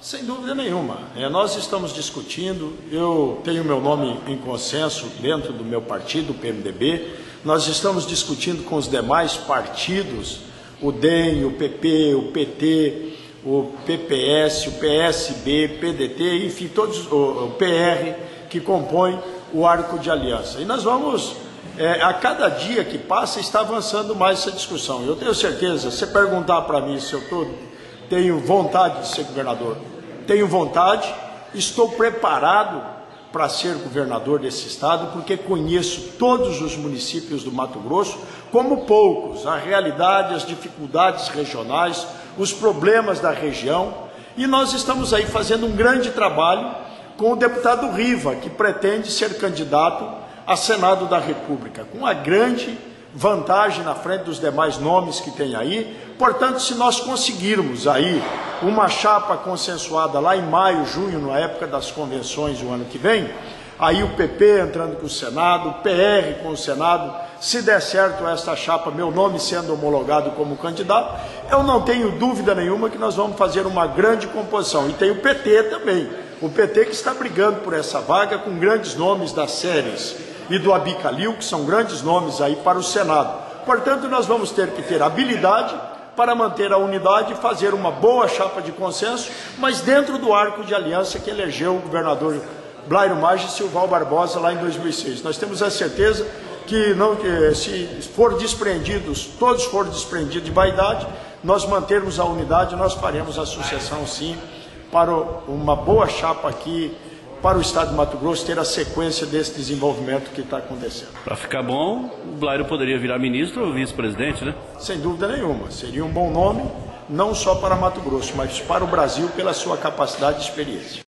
Sem dúvida nenhuma. Nós estamos discutindo, eu tenho meu nome em consenso dentro do meu partido, o PMDB, nós estamos discutindo com os demais partidos, o DEM, o PP, o PT, o PPS, o PSB, PDT, enfim, todos, o PR, que compõem o arco de aliança. E nós vamos, a cada dia que passa, está avançando mais essa discussão. Eu tenho certeza, se você perguntar para mim se eu tenho vontade de ser governador, tenho vontade, estou preparado para ser governador desse estado, porque conheço todos os municípios do Mato Grosso, como poucos, a realidade, as dificuldades regionais, os problemas da região, e nós estamos aí fazendo um grande trabalho com o deputado Riva, que pretende ser candidato a Senado da República, com uma grande vantagem na frente dos demais nomes que tem aí. Portanto, se nós conseguirmos aí uma chapa consensuada lá em maio, junho, na época das convenções do ano que vem, aí o PP entrando com o Senado, o PR com o Senado, se der certo essa chapa, meu nome sendo homologado como candidato, eu não tenho dúvida nenhuma que nós vamos fazer uma grande composição. E tem o PT também, o PT que está brigando por essa vaga com grandes nomes das séries e do Abicalil, que são grandes nomes aí para o Senado. Portanto, nós vamos ter que ter habilidade para manter a unidade e fazer uma boa chapa de consenso, mas dentro do arco de aliança que elegeu o governador Blairo Maggi e Silval Barbosa lá em 2006. Nós temos a certeza que se for desprendidos, todos forem desprendidos de vaidade, nós mantermos a unidade, nós faremos a sucessão sim para uma boa chapa aqui para o estado de Mato Grosso ter a sequência desse desenvolvimento que está acontecendo. Para ficar bom, o Blairo poderia virar ministro ou vice-presidente, né? Sem dúvida nenhuma. Seria um bom nome, não só para Mato Grosso, mas para o Brasil, pela sua capacidade e experiência.